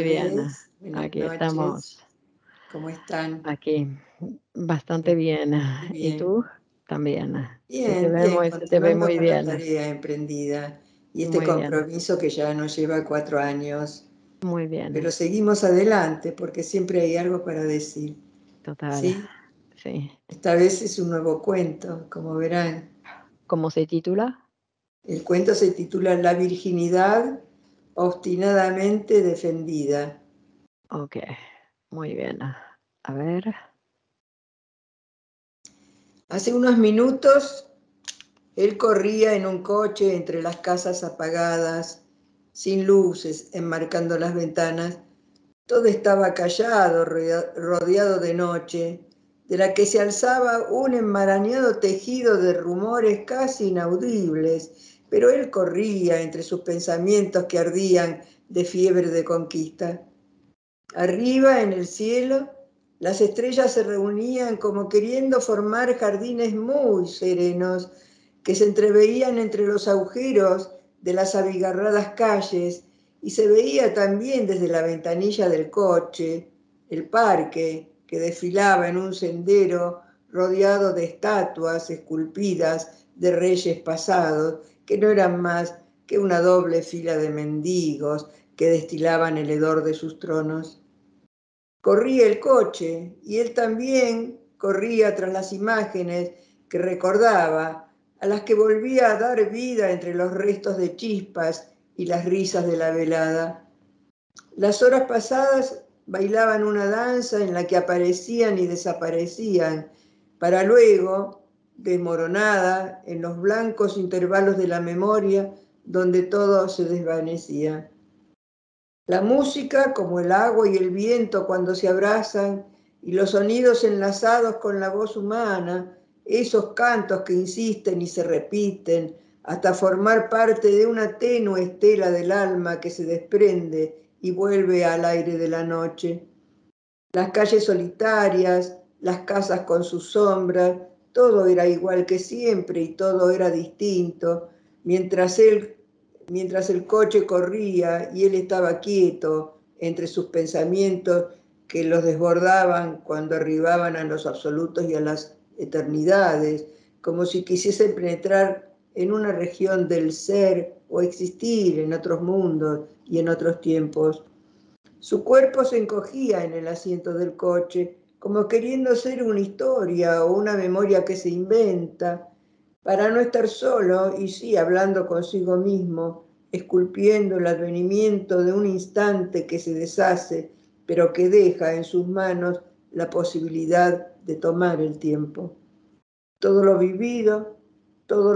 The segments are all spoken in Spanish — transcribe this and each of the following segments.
bien. tardes, buenas Aquí noches. estamos, ¿Cómo están? aquí, bastante Qué, bien. qué ¿Y bien. tú? También. Bien, bien, Se te ve continuando muy con la bien, tarea emprendida y este muy bien, compromiso que ya nos lleva 4 años, muy bien. pero seguimos adelante porque siempre hay algo para decir, Total, ¿sí? sí. Esta vez es un nuevo cuento, como verán. ¿Cómo se titula? El cuento se titula La virginidad obstinadamente defendida. Ok, muy bien. A ver, Hace unos minutos él corría en un coche entre las casas apagadas, sin luces, enmarcando las ventanas. Todo estaba callado, rodeado de noche, de la que se alzaba un enmarañado tejido de rumores casi inaudibles, pero él corría entre sus pensamientos que ardían de fiebre de conquista. Arriba, en el cielo, las estrellas se reunían como queriendo formar jardines muy serenos que se entreveían entre los agujeros de las abigarradas calles y se veía también desde la ventanilla del coche el parque que desfilaba en un sendero rodeado de estatuas esculpidas de reyes pasados que no eran más que una doble fila de mendigos que destilaban el hedor de sus tronos. Corría el coche y él también corría tras las imágenes que recordaba, a las que volvía a dar vida entre los restos de chispas y las risas de la velada. Las horas pasadas bailaban una danza en la que aparecían y desaparecían, para luego, desmoronada, en los blancos intervalos de la memoria, donde todo se desvanecía. La música, como el agua y el viento cuando se abrazan, y los sonidos enlazados con la voz humana, esos cantos que insisten y se repiten hasta formar parte de una tenue estela del alma que se desprende y vuelve al aire de la noche. Las calles solitarias, las casas con sus sombras, todo era igual que siempre y todo era distinto, mientras mientras el coche corría y él estaba quieto entre sus pensamientos que los desbordaban cuando arribaban a los absolutos y a las eternidades, como si quisiesen penetrar en una región del ser o existir en otros mundos y en otros tiempos. Su cuerpo se encogía en el asiento del coche, como queriendo ser una historia o una memoria que se inventa, para no estar solo y sí hablando consigo mismo, esculpiendo el advenimiento de un instante que se deshace, pero que deja en sus manos la posibilidad de tomar el tiempo. Todo lo vivido, todo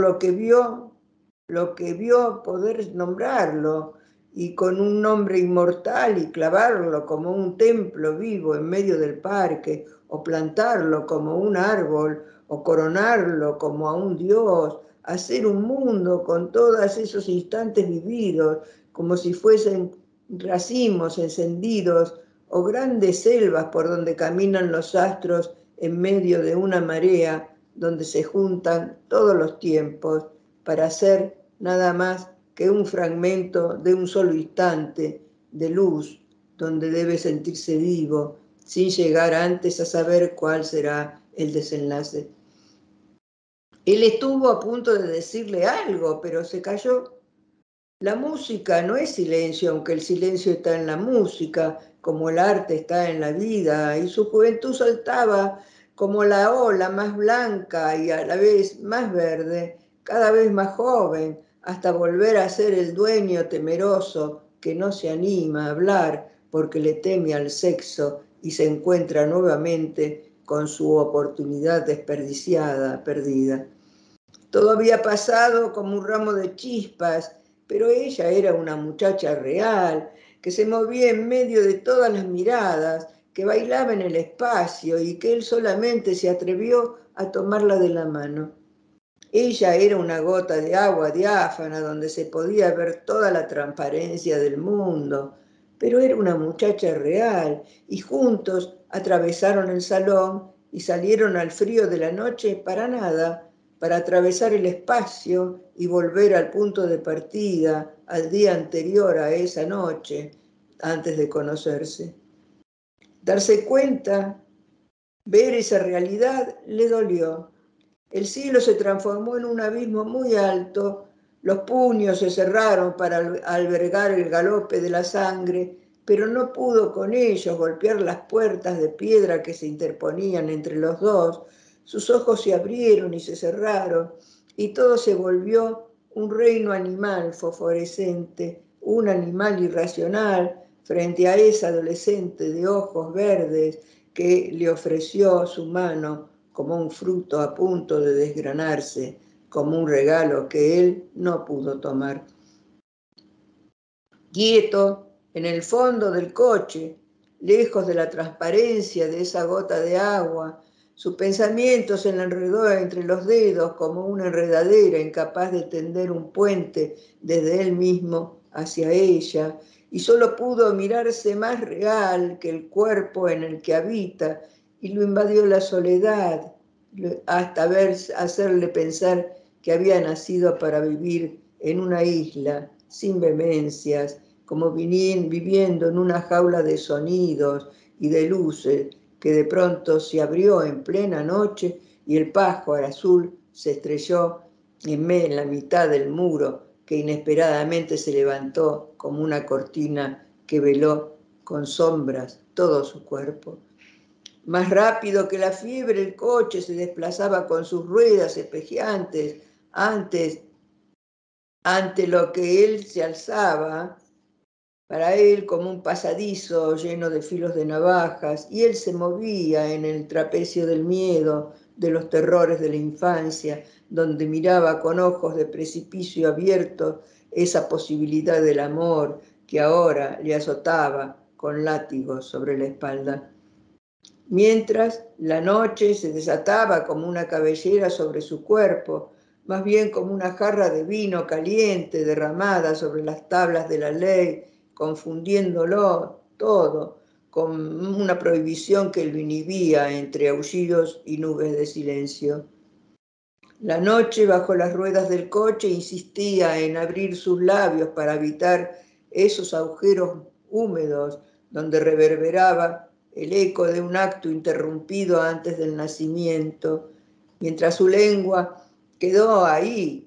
lo que vio poder nombrarlo, y con un nombre inmortal y clavarlo como un templo vivo en medio del parque, o plantarlo como un árbol, o coronarlo como a un dios, hacer un mundo con todos esos instantes vividos, como si fuesen racimos encendidos o grandes selvas por donde caminan los astros en medio de una marea, donde se juntan todos los tiempos para hacer nada más que un fragmento de un solo instante de luz, donde debe sentirse vivo, sin llegar antes a saber cuál será el desenlace. Él estuvo a punto de decirle algo, pero se calló. La música no es silencio, aunque el silencio está en la música, como el arte está en la vida, y su juventud saltaba como la ola más blanca y a la vez más verde, cada vez más joven, hasta volver a ser el dueño temeroso que no se anima a hablar porque le teme al sexo y se encuentra nuevamente con su oportunidad desperdiciada, perdida. Todo había pasado como un ramo de chispas, pero ella era una muchacha real, que se movía en medio de todas las miradas, que bailaba en el espacio y que él solamente se atrevió a tomarla de la mano. Ella era una gota de agua diáfana donde se podía ver toda la transparencia del mundo, pero era una muchacha real y juntos atravesaron el salón y salieron al frío de la noche para nada, para atravesar el espacio y volver al punto de partida, al día anterior a esa noche, antes de conocerse. Darse cuenta, ver esa realidad, le dolió. El cielo se transformó en un abismo muy alto, los puños se cerraron para albergar el galope de la sangre, pero no pudo con ellos golpear las puertas de piedra que se interponían entre los dos. Sus ojos se abrieron y se cerraron, y todo se volvió un reino animal fosforescente, un animal irracional frente a esa adolescente de ojos verdes que le ofreció su mano como un fruto a punto de desgranarse, como un regalo que él no pudo tomar. Quieto, en el fondo del coche, lejos de la transparencia de esa gota de agua, su pensamiento se le enredó entre los dedos como una enredadera incapaz de tender un puente desde él mismo hacia ella, y solo pudo mirarse más real que el cuerpo en el que habita, y lo invadió la soledad, hasta hacerle pensar que había nacido para vivir en una isla sin vehemencias, como viviendo en una jaula de sonidos y de luces que de pronto se abrió en plena noche y el pájaro azul se estrelló en la mitad del muro que inesperadamente se levantó como una cortina que veló con sombras todo su cuerpo. Más rápido que la fiebre, el coche se desplazaba con sus ruedas espejeantes ante lo que él se alzaba, para él como un pasadizo lleno de filos de navajas, y él se movía en el trapecio del miedo, de los terrores de la infancia, donde miraba con ojos de precipicio abierto esa posibilidad del amor que ahora le azotaba con látigos sobre la espalda. Mientras la noche se desataba como una cabellera sobre su cuerpo, más bien como una jarra de vino caliente derramada sobre las tablas de la ley, confundiéndolo todo con una prohibición que lo inhibía entre aullidos y nubes de silencio. La noche bajo las ruedas del coche insistía en abrir sus labios para evitar esos agujeros húmedos donde reverberaba el eco de un acto interrumpido antes del nacimiento, mientras su lengua quedó ahí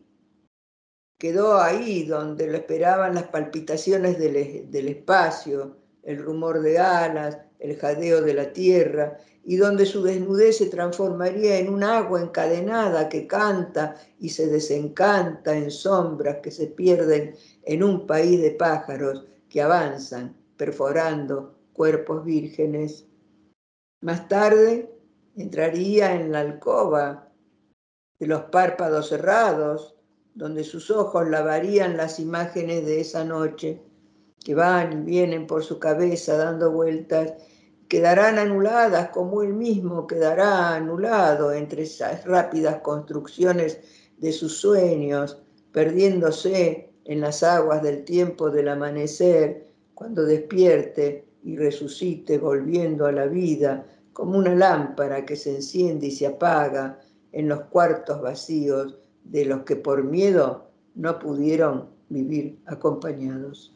donde lo esperaban las palpitaciones del espacio, el rumor de alas, el jadeo de la tierra, y donde su desnudez se transformaría en un agua encadenada que canta y se desencanta en sombras que se pierden en un país de pájaros que avanzan, perforando cuerpos vírgenes. Más tarde entraría en la alcoba de los párpados cerrados, donde sus ojos lavarían las imágenes de esa noche, que van y vienen por su cabeza dando vueltas, quedarán anuladas como él mismo quedará anulado entre esas rápidas construcciones de sus sueños, perdiéndose en las aguas del tiempo del amanecer, cuando despierte y resucite volviendo a la vida, como una lámpara que se enciende y se apaga en los cuartos vacíos de los que por miedo no pudieron vivir acompañados.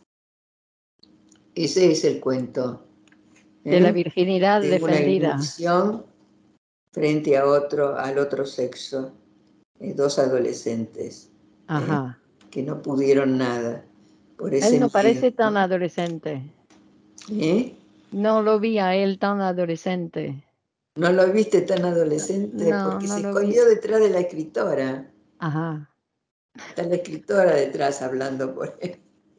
Ese es el cuento, De la ¿eh? virginidad De una defendida. ignición frente al otro sexo, dos adolescentes Ajá. que no pudieron nada por Él ese no miedo, parece tan ¿no? adolescente. ¿Eh? No lo vi a él tan adolescente. ¿No lo viste tan adolescente? No, Porque no se lo vi. escondió detrás de la escritora. Ajá. Está la escritora detrás hablando por él.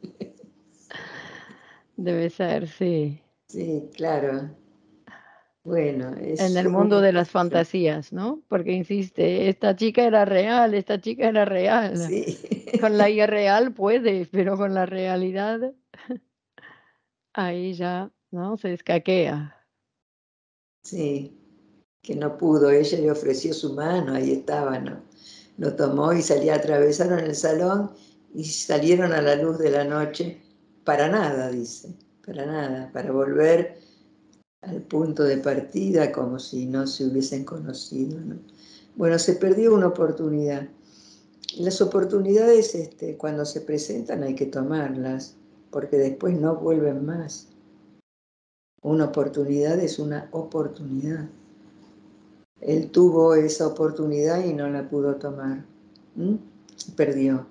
Debe ser, sí. Sí, claro. Bueno, En el fue un mundo de las encuentro. fantasías, ¿no? Porque insiste, esta chica era real, esta chica era real. Sí. Con la irreal puede, pero con la realidad, ahí ya, ¿no? Se escaquea. Sí, que no pudo. Ella le ofreció su mano, ahí estaba, ¿no? Lo tomó y salía, atravesaron el salón y salieron a la luz de la noche. Para nada, dice, para nada, para volver al punto de partida como si no se hubiesen conocido, ¿no? Bueno, se perdió una oportunidad. Las oportunidades, cuando se presentan hay que tomarlas. porque después no vuelven más. Una oportunidad es una oportunidad. Él tuvo esa oportunidad y no la pudo tomar. Perdió.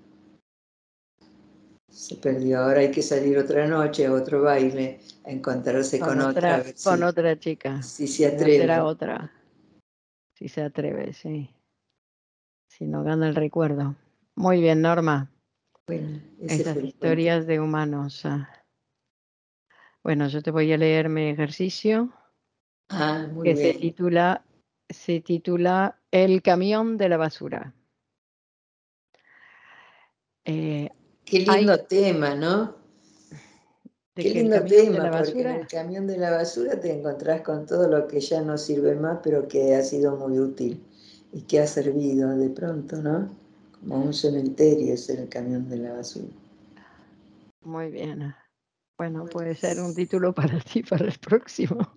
Se perdió. Ahora hay que salir otra noche a otro baile, a encontrarse con otra, a ver con si otra chica. se Conocer a atreve. otra, si se atreve, sí. Si no gana el recuerdo. Muy bien, Norma. Bueno, ese Esas fue el cuento. historias de humanos. Bueno, yo te voy a leer mi ejercicio Muy que bien. se titula El camión de la basura. Eh, Qué hay lindo tema, ¿no? de Qué que el lindo camión de tema, la porque en el basura, camión de la basura te encontrás con todo lo que ya no sirve más, pero que ha sido muy útil y que ha servido de pronto, ¿no? Como un cementerio es el camión de la basura. muy bien. Bueno, puede ser un título para ti para el próximo.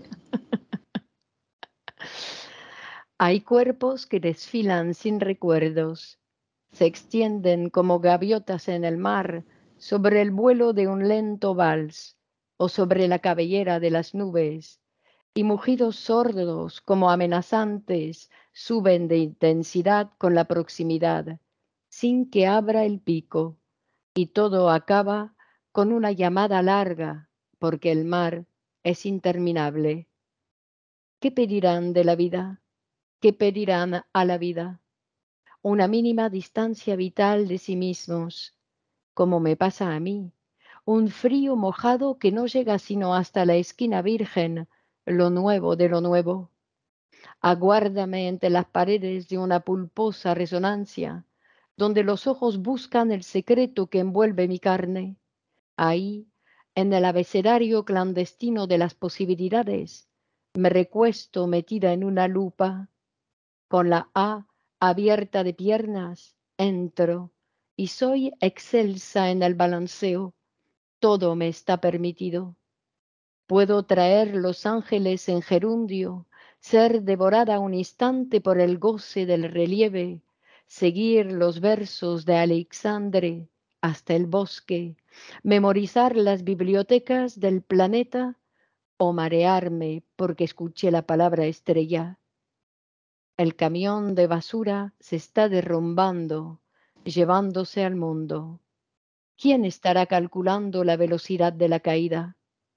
Hay cuerpos que desfilan sin recuerdos, se extienden como gaviotas en el mar sobre el vuelo de un lento vals o sobre la cabellera de las nubes, y mugidos sordos como amenazantes suben de intensidad con la proximidad, sin que abra el pico, y todo acaba con una llamada larga, porque el mar es interminable. ¿Qué pedirán de la vida? ¿Qué pedirán a la vida? Una mínima distancia vital de sí mismos, como me pasa a mí, un frío mojado que no llega sino hasta la esquina virgen, lo nuevo de lo nuevo. Aguárdame entre las paredes de una pulposa resonancia, donde los ojos buscan el secreto que envuelve mi carne. Ahí, en el abecedario clandestino de las posibilidades, me recuesto metida en una lupa, con la A abierta de piernas, entro y soy excelsa en el balanceo. Todo me está permitido. Puedo traer los ángeles en gerundio, ser devorada un instante por el goce del relieve, seguir los versos de Alexandre hasta el bosque, memorizar las bibliotecas del planeta o marearme porque escuché la palabra estrella. El camión de basura se está derrumbando, llevándose al mundo. ¿Quién estará calculando la velocidad de la caída?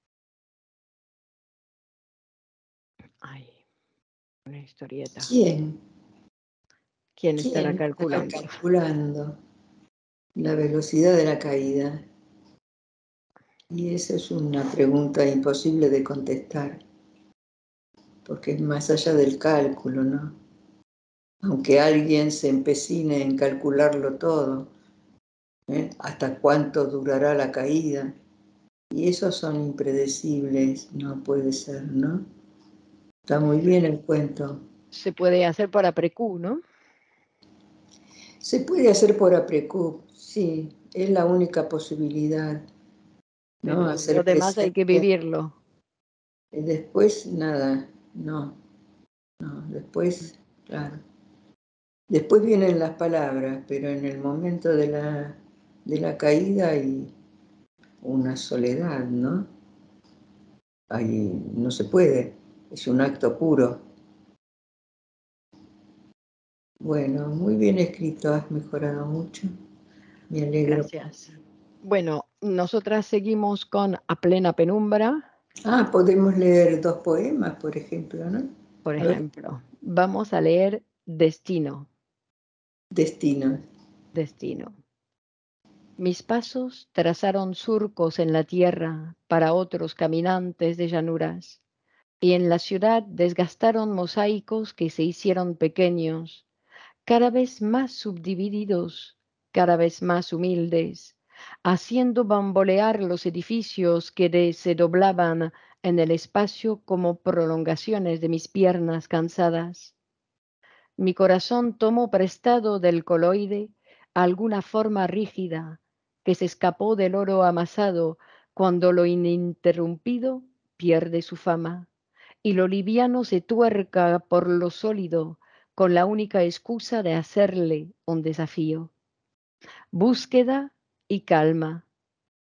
Ay, una historieta. ¿Quién? ¿Quién estará ¿Quién estará calculando? calculando la velocidad de la caída? Y esa es una pregunta imposible de contestar, porque es más allá del cálculo, ¿no? Aunque alguien se empecine en calcularlo todo, hasta cuánto durará la caída, y esos son impredecibles, no puede ser, ¿no? Está muy bien el cuento. Se puede hacer para precú, ¿no? Se puede hacer por APRECUP, sí, es la única posibilidad, ¿no? Pero lo Hacer demás hay que presente. vivirlo. Después, nada, no, después, claro. Después vienen las palabras, pero en el momento de la caída hay una soledad, ¿no? Ahí no se puede, es un acto puro. Bueno, muy bien escrito, has mejorado mucho, me alegro. Gracias. Bueno, nosotras seguimos con A plena penumbra, Podemos leer 2 poemas, por ejemplo, ¿no? por A ver, ejemplo. Vamos a leer Destino, destino. Destino. Mis pasos trazaron surcos en la tierra para otros caminantes de llanuras, y en la ciudad desgastaron mosaicos que se hicieron pequeños, cada vez más subdivididos, cada vez más humildes, haciendo bambolear los edificios que se doblaban en el espacio como prolongaciones de mis piernas cansadas. Mi corazón tomó prestado del coloide alguna forma rígida que se escapó del oro amasado cuando lo ininterrumpido pierde su fama y lo liviano se tuerca por lo sólido con la única excusa de hacerle un desafío. Búsqueda y calma.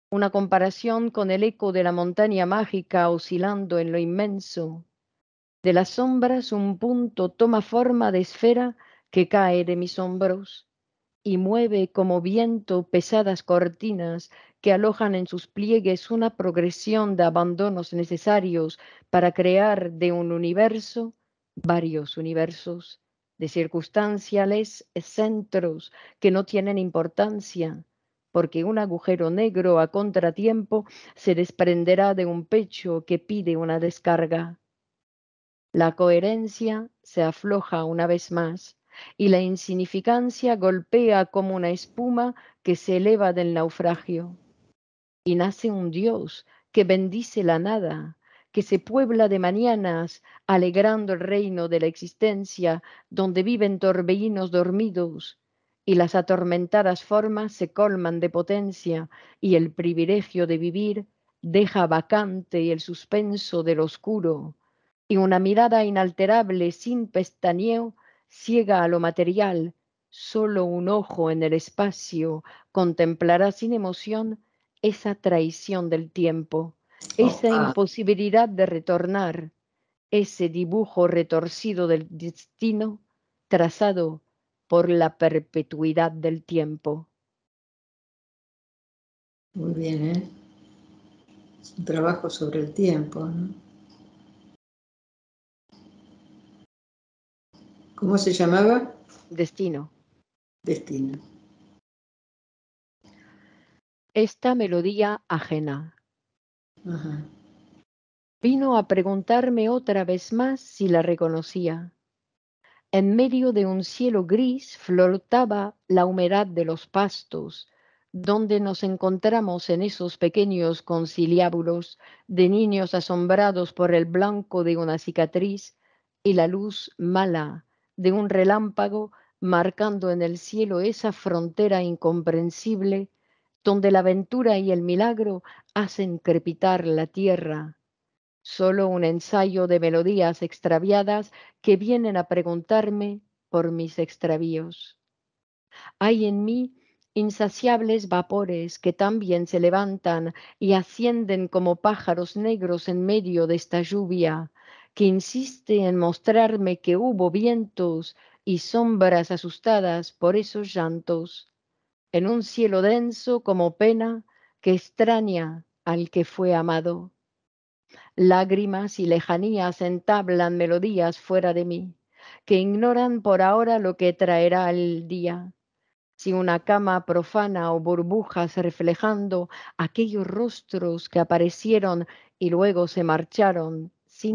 una comparación con el eco de la montaña mágica oscilando en lo inmenso. De las sombras un punto toma forma de esfera que cae de mis hombros y mueve como viento pesadas cortinas que alojan en sus pliegues una progresión de abandonos necesarios para crear de un universo varios universos, de circunstanciales centros que no tienen importancia, porque un agujero negro a contratiempo se desprenderá de un pecho que pide una descarga. La coherencia se afloja una vez más y la insignificancia golpea como una espuma que se eleva del naufragio. Y nace un Dios que bendice la nada, que se puebla de mañanas, alegrando el reino de la existencia, donde viven torbellinos dormidos, y las atormentadas formas se colman de potencia, y el privilegio de vivir deja vacante el suspenso del oscuro y una mirada inalterable sin pestañeo ciega a lo material. Solo un ojo en el espacio contemplará sin emoción esa traición del tiempo, esa Opa, imposibilidad de retornar, ese dibujo retorcido del destino trazado por la perpetuidad del tiempo. muy bien, ¿eh? Es un trabajo sobre el tiempo, ¿no? ¿Cómo se llamaba? Destino. Destino. Esta melodía ajena Ajá. vino a preguntarme otra vez más si la reconocía. En medio de un cielo gris flotaba la humedad de los pastos, donde nos encontramos en esos pequeños conciliábulos de niños asombrados por el blanco de una cicatriz y la luz mala de un relámpago marcando en el cielo esa frontera incomprensible donde la aventura y el milagro hacen crepitar la tierra. Solo un ensayo de melodías extraviadas que vienen a preguntarme por mis extravíos. Hay en mí insaciables vapores que también se levantan y ascienden como pájaros negros en medio de esta lluvia, que insiste en mostrarme que hubo vientos y sombras asustadas por esos llantos, en un cielo denso como pena que extraña al que fue amado. Lágrimas y lejanías entablan melodías fuera de mí, que ignoran por ahora lo que traerá el día. Si una cama profana o burbujas reflejando aquellos rostros que aparecieron y luego se marcharon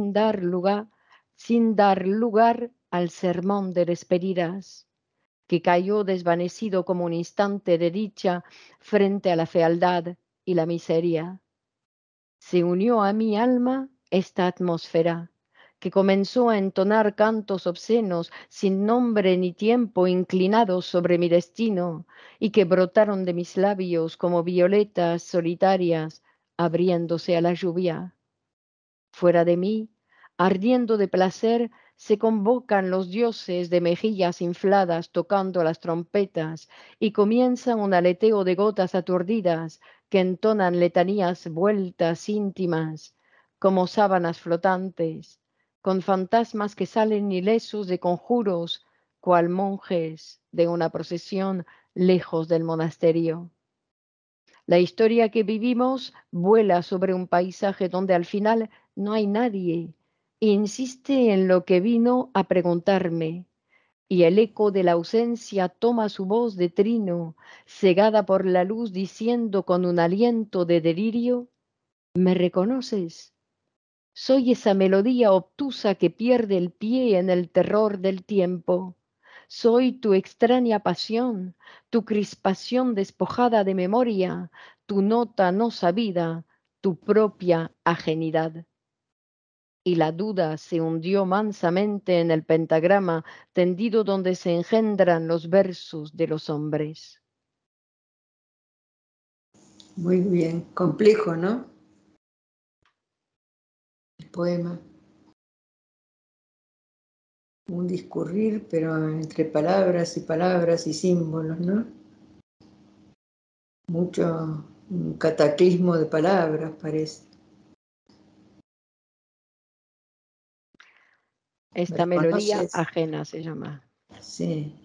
sin dar lugar al sermón de despedidas, que cayó desvanecido como un instante de dicha frente a la fealdad y la miseria. Se unió a mi alma esta atmósfera, que comenzó a entonar cantos obscenos sin nombre ni tiempo inclinados sobre mi destino y que brotaron de mis labios como violetas solitarias abriéndose a la lluvia. Fuera de mí, ardiendo de placer, se convocan los dioses de mejillas infladas tocando las trompetas y comienza un aleteo de gotas aturdidas que entonan letanías vueltas íntimas como sábanas flotantes, con fantasmas que salen ilesos de conjuros, cual monjes de una procesión lejos del monasterio. La historia que vivimos vuela sobre un paisaje donde al final no hay nadie e insiste en lo que vino a preguntarme. Y el eco de la ausencia toma su voz de trino, cegada por la luz, diciendo con un aliento de delirio, ¿me reconoces? Soy esa melodía obtusa que pierde el pie en el terror del tiempo. Soy tu extraña pasión, tu crispación despojada de memoria, tu nota no sabida, tu propia ajenidad. Y la duda se hundió mansamente en el pentagrama tendido donde se engendran los versos de los hombres. Muy bien. Complejo, ¿no? El poema. Un discurrir, pero entre palabras y palabras y símbolos, ¿no? Mucho un cataclismo de palabras, parece. Esta melodía ajena se llama. Sí.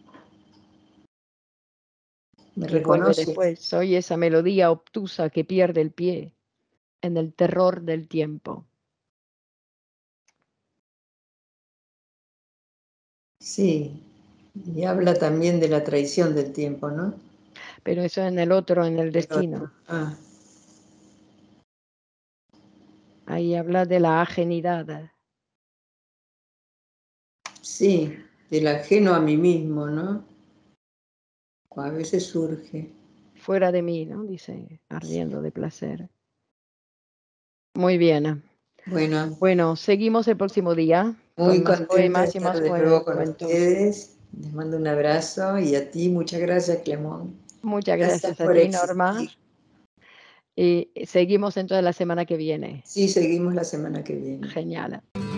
¿Me Y vuelve reconoces? después. Soy esa melodía obtusa que pierde el pie en el terror del tiempo. Sí. Y habla también de la traición del tiempo, ¿no? Pero eso en el otro, en el El otro. destino. Ah, Ahí habla de la ajenidad. sí, del ajeno a mí mismo, ¿no? A veces surge. Fuera de mí, ¿no? Dice, ardiendo de placer. Muy bien. Bueno, Bueno, seguimos el próximo día muy con más contenta de poemas y estar más de nuevo con cuentos. ustedes. Les mando un abrazo y a ti muchas gracias, Clemón. Muchas Gracias gracias a por ti, Norma. existir. Y seguimos entonces la semana que viene. Sí, seguimos la semana que viene. Genial.